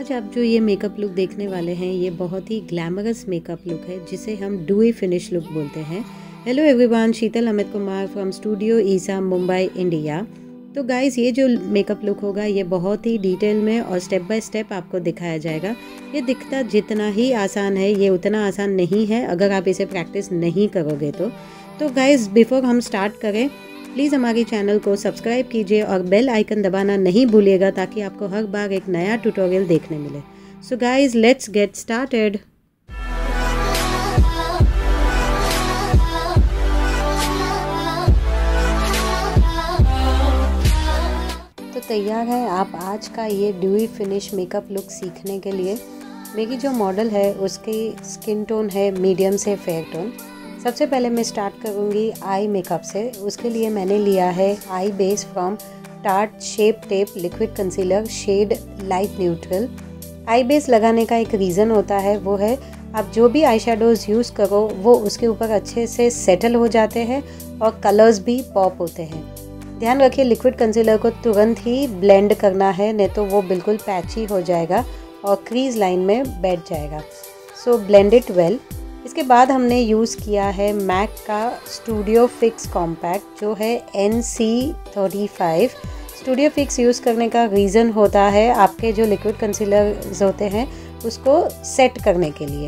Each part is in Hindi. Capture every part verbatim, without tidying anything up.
आज आप जो ये मेकअप लुक देखने वाले हैं ये बहुत ही ग्लैमरस मेकअप लुक है जिसे हम डुई फिनिश लुक बोलते हैं। Hello everyone, Sheetal Amit Kumar from studio ईसा मुंबई इंडिया। तो गाइस, ये जो मेकअप लुक होगा ये बहुत ही डिटेल में और स्टेप बाय स्टेप आपको दिखाया जाएगा। ये दिखता जितना ही आसान है ये उतना आसान नहीं है अगर आप इसे प्रैक्टिस नहीं करोगे तो तो गाइस, बिफोर हम स्टार्ट करें प्लीज़ हमारे चैनल को सब्सक्राइब कीजिए और बेल आइकन दबाना नहीं भूलिएगा ताकि आपको हर बार एक नया ट्यूटोरियल देखने मिले। So guys, let's get started. तो तैयार है आप आज का ये ड्यूई फिनिश मेकअप लुक सीखने के लिए। मेरी जो मॉडल है उसकी स्किन टोन है मीडियम से फेयर टोन। सबसे पहले मैं स्टार्ट करूंगी आई मेकअप से। उसके लिए मैंने लिया है eye base from Tarte shape tape liquid concealer shade light neutral. Eye base लगाने का एक रीज़न होता है, वो है आप जो भी आई शेडोज़ यूज़ करो वो उसके ऊपर अच्छे से सेटल हो जाते हैं और कलर्स भी पॉप होते हैं। ध्यान रखिए लिक्विड कंसीलर को तुरंत ही ब्लेंड करना है, नहीं तो वो बिल्कुल पैची हो जाएगा और क्रीज लाइन में बैठ जाएगा। So blend it well. इसके बाद हमने यूज़ किया है मैक का स्टूडियो फिक्स कॉम्पैक्ट जो है N C thirty five. Studio fix use करने का रीज़न होता है आपके जो लिक्विड कंसीलर्स होते हैं उसको सेट करने के लिए।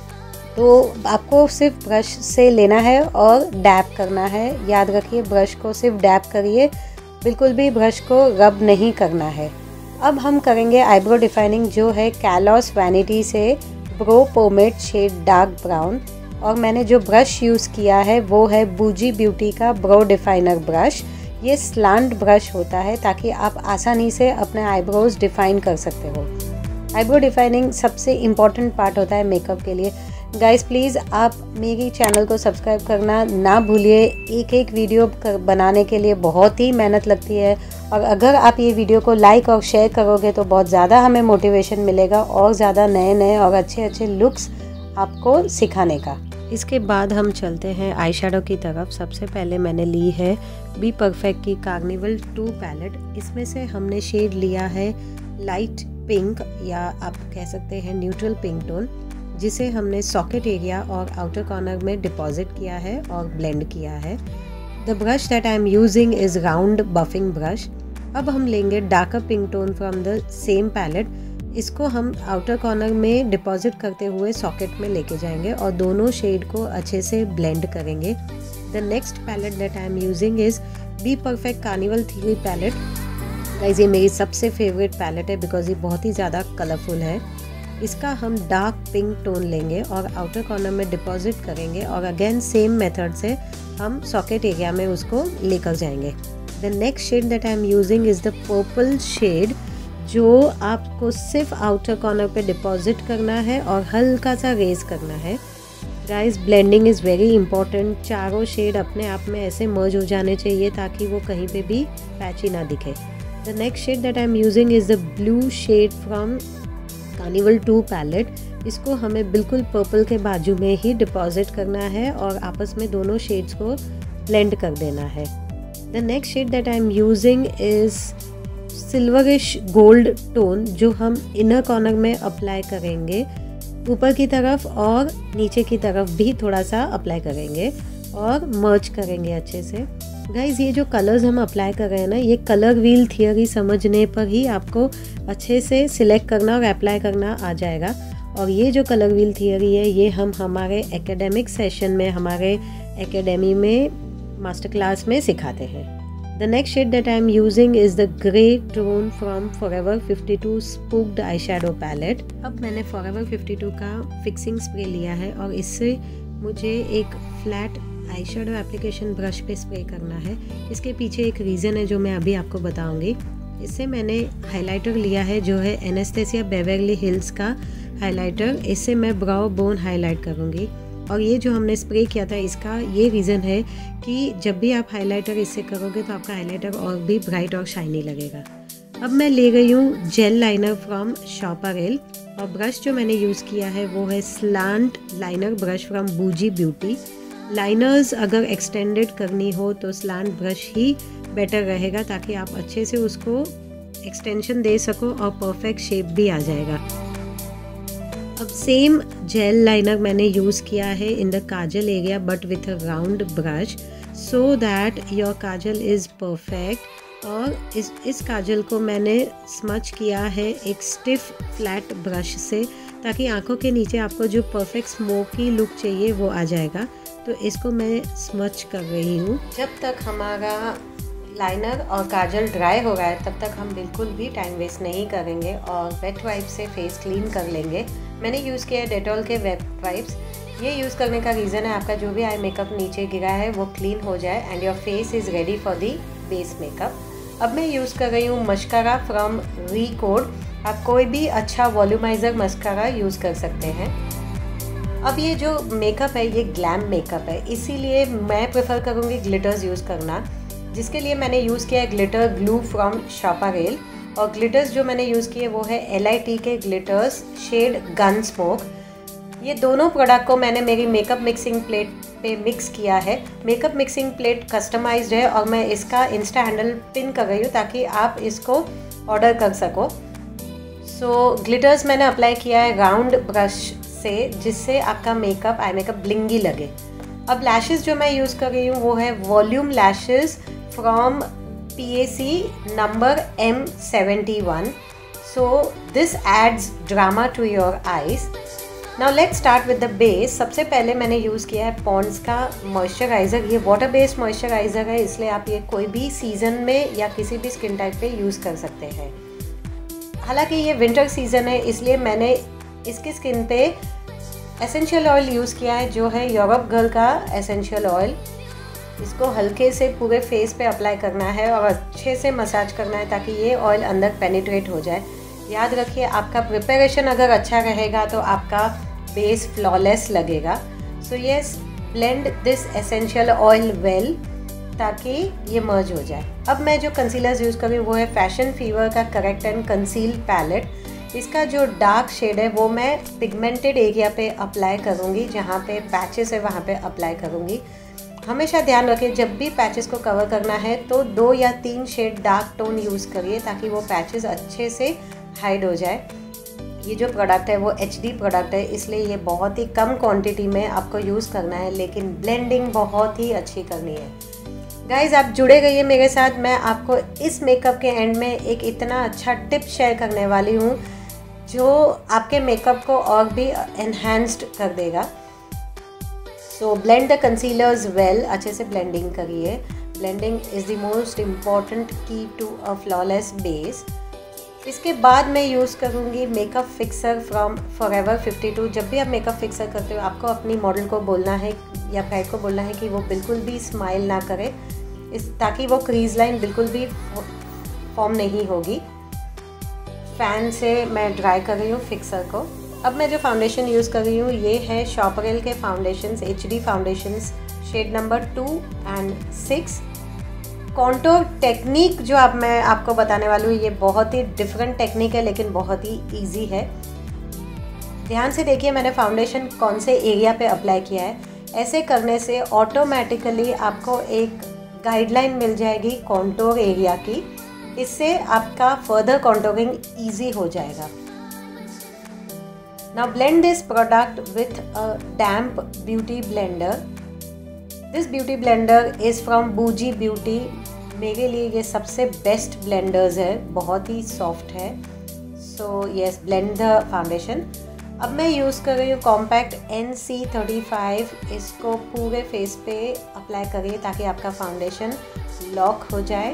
तो आपको सिर्फ ब्रश से लेना है और डैप करना है। याद रखिए ब्रश को सिर्फ डैप करिए, बिल्कुल भी ब्रश को रब नहीं करना है। अब हम करेंगे आईब्रो डिफाइनिंग जो है कैलॉस वैनिटी से brow pomade shade dark brown. और मैंने जो ब्रश यूज़ किया है वो है बूजी ब्यूटी का ब्रो डिफाइनर ब्रश। ये स्लांट ब्रश होता है ताकि आप आसानी से अपने आईब्रोज डिफाइन कर सकते हो। आईब्रो डिफाइनिंग सबसे इम्पॉर्टेंट पार्ट होता है मेकअप के लिए। गाइस प्लीज़ आप मेरी चैनल को सब्सक्राइब करना ना भूलिए। एक एक वीडियो बनाने के लिए बहुत ही मेहनत लगती है और अगर आप ये वीडियो को लाइक और शेयर करोगे तो बहुत ज़्यादा हमें मोटिवेशन मिलेगा और ज़्यादा नए नए और अच्छे अच्छे लुक्स आपको सिखाने का। इसके बाद हम चलते हैं आई शेडो की तरफ। सबसे पहले मैंने ली है बी परफेक्ट की कार्निवल टू पैलेट। इसमें से हमने शेड लिया है लाइट पिंक या आप कह सकते हैं न्यूट्रल पिंक टोन, जिसे हमने सॉकेट एरिया और आउटर कॉर्नर में डिपॉजिट किया है और ब्लेंड किया है। The brush that I am using is round buffing brush. अब हम लेंगे darker pink tone from the same palette. इसको हम आउटर कॉर्नर में डिपॉजिट करते हुए सॉकेट में लेके जाएंगे और दोनों शेड को अच्छे से ब्लेंड करेंगे। The next palette that I am using is B perfect Carnival three palette. Guys, ये मेरी सबसे फेवरेट पैलेट है बिकॉज ये बहुत ही ज़्यादा कलरफुल है। इसका हम डार्क पिंक टोन लेंगे और आउटर कॉर्नर में डिपॉजिट करेंगे और अगेन सेम मेथड से हम सॉकेट एरिया में उसको लेकर जाएंगे। The next shade that I am using is the purple shade, जो आपको सिर्फ आउटर कॉर्नर पे डिपॉजिट करना है और हल्का सा रेज करना है। Guys, blending is very important. चारों शेड अपने आप में ऐसे मर्ज हो जाने चाहिए ताकि वो कहीं पे भी पैची ना दिखे। The next shade that I am using is the blue shade from Carnival two palette. इसको हमें बिल्कुल पर्पल के बाजू में ही डिपॉजिट करना है और आपस में दोनों शेड्स को ब्लेंड कर देना है। The next shade that I am using is silverish gold tone, जो हम इनर कॉर्नर में अप्लाई करेंगे। ऊपर की तरफ और नीचे की तरफ भी थोड़ा सा अप्लाई करेंगे और मर्ज करेंगे अच्छे से। गाइज, ये जो कलर्स हम अप्लाई कर रहे हैं ना, ये कलर व्हील थियरी समझने पर ही आपको अच्छे से सिलेक्ट करना और अप्लाई करना आ जाएगा। और ये जो कलर व्हील थियरी है ये हम हमारे एकेडमिक सेशन में, हमारे एकेडमी में मास्टर क्लास में सिखाते हैं। The next shade that I am using is the grey tone from Forever fifty two spooked eye shadow palette. अब मैंने फॉरएवर फिफ्टी टू का फिक्सिंग स्प्रे लिया है और इससे मुझे एक flat eye shadow application brush पे स्प्रे करना है। इसके पीछे एक रीज़न है जो मैं अभी आपको बताऊंगी। इससे मैंने हाइलाइटर लिया है जो है एनास्टेसिया बेवर्ली हिल्स का हाइलाइटर। इससे मैं ब्राउ बोन हाईलाइट करूंगी और ये जो हमने स्प्रे किया था इसका ये रीज़न है कि जब भी आप हाइलाइटर इससे करोगे तो आपका हाइलाइटर और भी ब्राइट और शाइनी लगेगा। अब मैं ले गई हूँ जेल लाइनर फ्रॉम शॉपरेल और ब्रश जो मैंने यूज़ किया है वो है slant liner brush from Boujee beauty. Liners अगर एक्सटेंडेड करनी हो तो स्लांट ब्रश ही बेटर रहेगा ताकि आप अच्छे से उसको एक्सटेंशन दे सको और परफेक्ट शेप भी आ जाएगा। अब सेम जेल लाइनर मैंने यूज़ किया है in the kajal area but with a round brush, so that your kajal is perfect. और इस इस काजल को मैंने स्मच किया है एक स्टिफ फ्लैट ब्रश से, ताकि आंखों के नीचे आपको जो परफेक्ट स्मोकी लुक चाहिए वो आ जाएगा। तो इसको मैं स्मच कर रही हूँ। जब तक हमारा लाइनर और काजल ड्राई हो रहा है तब तक हम बिल्कुल भी टाइम वेस्ट नहीं करेंगे और वेट वाइप से फेस क्लीन कर लेंगे। मैंने यूज़ किया है डेटॉल के वेट वाइप्स। ये यूज़ करने का रीज़न है आपका जो भी आई मेकअप नीचे गिरा है वो क्लीन हो जाए and your face is ready for the base makeup. अब मैं यूज़ कर रही हूँ मस्कारा फ्रॉम रिकोड। आप कोई भी अच्छा वॉल्यूमाइज़र मस्कारा यूज़ कर सकते हैं। अब ये जो मेकअप है ये ग्लैम मेकअप है, इसीलिए मैं प्रेफर करूँगी ग्लिटर्स यूज़ करना, जिसके लिए मैंने यूज़ किया है ग्लिटर ग्लू फ्रॉम शापारेल। और ग्लिटर्स जो मैंने यूज़ किए वो है एल आई टी के ग्लिटर्स शेड गन स्मोक। ये दोनों प्रोडक्ट को मैंने मेरी मेकअप मिक्सिंग प्लेट पे मिक्स किया है। मेकअप मिक्सिंग प्लेट कस्टमाइज्ड है और मैं इसका इंस्टा हैंडल पिन कर रही हूँ ताकि आप इसको ऑर्डर कर सको। सो ग्लिटर्स मैंने अप्लाई किया है राउंड ब्रश से, जिससे आपका मेकअप आई मेकअप ब्लिंगी लगे। अब लैशेस जो मैं यूज़ कर रही हूँ वो है volume lashes from P A C number M seventy one. So this adds drama to your eyes. Now let's start with the base. सबसे पहले मैंने यूज़ किया है पॉन्ड्स का मॉइस्चराइज़र। ये वाटर बेस्ड मॉइस्चराइज़र है, इसलिए आप ये कोई भी सीज़न में या किसी भी स्किन टाइप पे यूज़ कर सकते हैं। हालांकि ये विंटर सीज़न है इसलिए मैंने इसकी स्किन पे एसेंशियल ऑयल यूज़ किया है जो है यूरोप गर्ल का एसेंशियल ऑयल। इसको हल्के से पूरे फेस पे अप्लाई करना है और अच्छे से मसाज करना है ताकि ये ऑयल अंदर पेनिट्रेट हो जाए। याद रखिए आपका प्रिपरेशन अगर अच्छा रहेगा तो आपका बेस फ्लॉलेस लगेगा। So yes, blend this essential oil well ताकि ये मर्ज हो जाए। अब मैं जो कंसीलर्स यूज़ कर रही हूँ वो है फैशन फीवर का करेक्ट एंड कंसील पैलेट। इसका जो डार्क शेड है वो मैं पिगमेंटेड एरिया पे अप्लाई करूँगी, जहाँ पे पैचेस है वहाँ पे अप्लाई करूँगी। हमेशा ध्यान रखिए जब भी पैचेस को कवर करना है तो दो या तीन शेड डार्क टोन यूज़ करिए ताकि वो पैचेस अच्छे से हाइड हो जाए। ये जो प्रोडक्ट है वो एच डी प्रोडक्ट है, इसलिए ये बहुत ही कम क्वांटिटी में आपको यूज़ करना है, लेकिन ब्लेंडिंग बहुत ही अच्छी करनी है। गाइज़ आप जुड़े रहिए मेरे साथ। मैं आपको इस मेकअप के एंड में एक इतना अच्छा टिप शेयर करने वाली हूँ जो आपके मेकअप को और भी एनहांस्ड कर देगा। So blend the concealers well. अच्छे से ब्लेंडिंग करिए। Blending is the most important key to a flawless base. इसके बाद मैं यूज़ करूँगी makeup fixer from Forever fifty two. जब भी आप मेकअप फिक्सर करते हो आपको अपनी मॉडल को बोलना है या ब्राइड को बोलना है कि वो बिल्कुल भी स्माइल ना करे, इस ताकि वो क्रीज लाइन बिल्कुल भी फॉर्म नहीं होगी। फैन से मैं ड्राई कर रही हूँ फिक्सर को। अब मैं जो फाउंडेशन यूज़ कर रही हूँ ये है शॉपरेल के foundations H D foundations shade number two and six. Contour technique जो अब मैं आपको बताने वाली हूँ ये बहुत ही डिफरेंट टेक्निक है लेकिन बहुत ही इजी है। ध्यान से देखिए मैंने फाउंडेशन कौन से एरिया पे अप्लाई किया है। ऐसे करने से ऑटोमेटिकली आपको एक गाइडलाइन मिल जाएगी कॉन्टोर एरिया की। इससे आपका फर्दर कॉन्टोरिंग इजी हो जाएगा। Now blend this product with a damp beauty blender. This beauty blender is from Boujee beauty. मेरे लिए ये सबसे बेस्ट ब्लेंडर्स है, बहुत ही सॉफ्ट है। So yes, blend the foundation. अब मैं यूज़ कर रही हूँ compact N C thirty five. इसको पूरे फेस पे अप्लाई करिए ताकि आपका फाउंडेशन लॉक हो जाए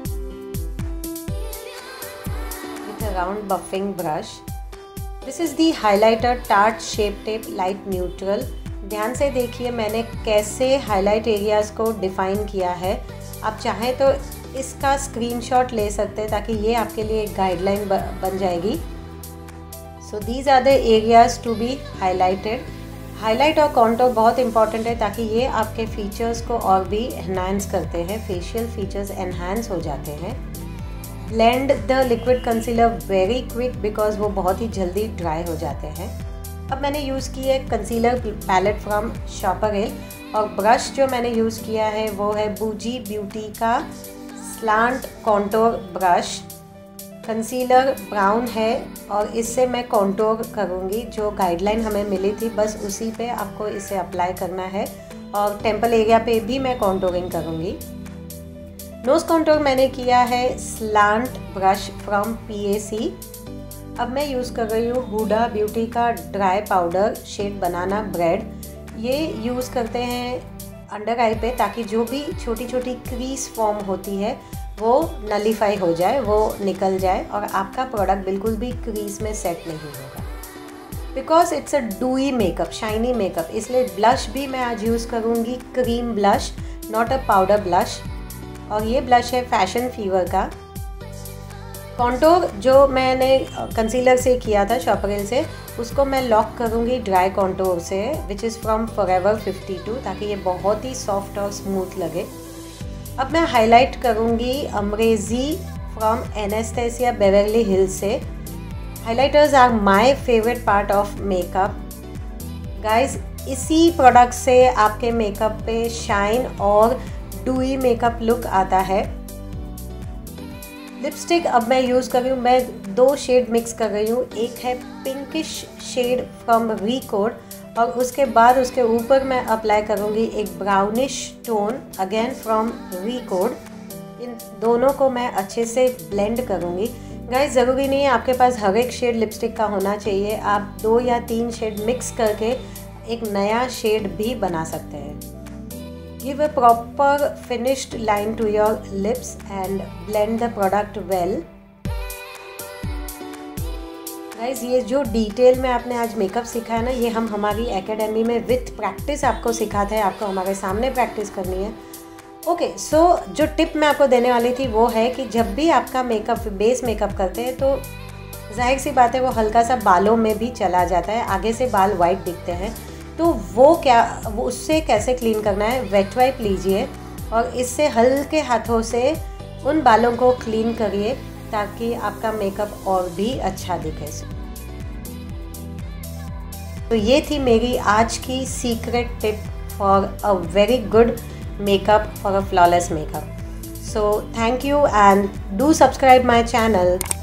with a round buffing brush. This is the highlighter Tarte shape tape light neutral. ध्यान से देखिए मैंने कैसे हाईलाइट एरियाज़ को डिफ़ाइन किया है। आप चाहें तो इसका स्क्रीनशॉट ले सकते हैं ताकि ये आपके लिए एक गाइडलाइन बन जाएगी। So these are the areas to be highlighted. Highlight और कॉन्टोर बहुत इंपॉर्टेंट है ताकि ये आपके फीचर्स को और भी एनहांस करते हैं, फेशियल फीचर्स एनहांस हो जाते हैं। Blend the liquid concealer very quick because वो बहुत ही जल्दी ड्राई हो जाते हैं। अब मैंने यूज़ की है कंसीलर पैलेट फ्रॉम शॉपरेल और ब्रश जो मैंने यूज़ किया है वो है बूजी ब्यूटी का slant contour brush. Concealer brown है और इससे मैं कॉन्टोर करूँगी। जो गाइडलाइन हमें मिली थी बस उसी पे आपको इसे अप्लाई करना है और टेम्पल एरिया पे भी मैं कॉन्टोरिंग करूँगी। नोज़ कॉन्टोर मैंने किया है slant brush from P A C. अब मैं यूज़ कर रही हूँ हुडा ब्यूटी का dry powder shade banana bread. ये यूज़ करते हैं अंडर आई पे ताकि जो भी छोटी छोटी क्रीज फॉर्म होती है वो नलीफाई हो जाए, वो निकल जाए और आपका प्रोडक्ट बिल्कुल भी क्रीज में सेट नहीं होगा। Because it's a dewy makeup, shiny makeup, इसलिए ब्लश भी मैं आज यूज़ करूँगी cream blush, not a powder blush. और ये ब्लश है फैशन फीवर का। कॉन्टोर जो मैंने कंसीलर से किया था शॉपरेल से, उसको मैं लॉक करूँगी ड्राई कॉन्टोर से which is from Forever fifty two, ताकि ये बहुत ही सॉफ्ट और स्मूथ लगे। अब मैं हाईलाइट करूँगी Amrezy from Anastasia Beverly Hills से। Highlighters are my favourite part of makeup guys. इसी प्रोडक्ट से आपके मेकअप पे शाइन और डूई मेकअप लुक आता है। लिपस्टिक अब मैं यूज़ कर रही हूँ, मैं दो शेड मिक्स कर रही हूँ। एक है पिंकिश शेड फ्रॉम रीकोड और उसके बाद उसके ऊपर मैं अप्लाई करूँगी एक brownish tone again from Recode. इन दोनों को मैं अच्छे से ब्लेंड करूँगी। गाइस ज़रूरी नहीं है आपके पास हर एक शेड लिपस्टिक का होना चाहिए, आप दो या तीन शेड मिक्स करके एक नया शेड भी बना सकते हैं। Give a proper finished line to your lips and blend the product well. Guys, ये जो डिटेल में आपने आज मेकअप सीखा है ना, ये हम हमारी एकेडमी में विथ प्रैक्टिस आपको सिखाते हैं, आपको हमारे सामने प्रैक्टिस करनी है। ओके okay, सो so, जो टिप मैं आपको देने वाली थी वो है कि जब भी आपका मेकअप बेस मेकअप करते हैं तो जाहिर सी बात है वो हल्का सा बालों में भी चला जाता है, आगे से बाल वाइट दिखते हैं। तो वो क्या वो उससे कैसे क्लीन करना है, वेट वाइप लीजिए और इससे हल्के हाथों से उन बालों को क्लीन करिए ताकि आपका मेकअप और भी अच्छा दिखे। तो ये थी मेरी आज की secret tip for a very good makeup, for a flawless makeup. So thank you and do subscribe my channel.